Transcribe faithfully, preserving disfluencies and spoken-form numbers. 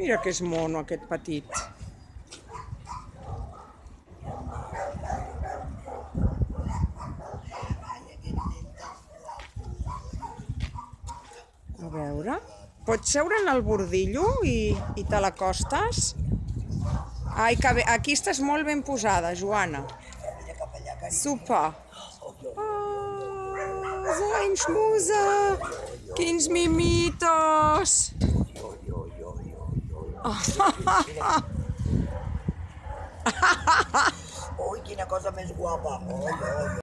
Mira que és mono aquest petit. A veure... Pots seure en el bordillo i, i te l'acostes? Ai, que bé. Aquí estàs molt ben posada, Joana. Super. Ah, sein Schmuse. Quins mimitos. Ui, quina cosa més guapa.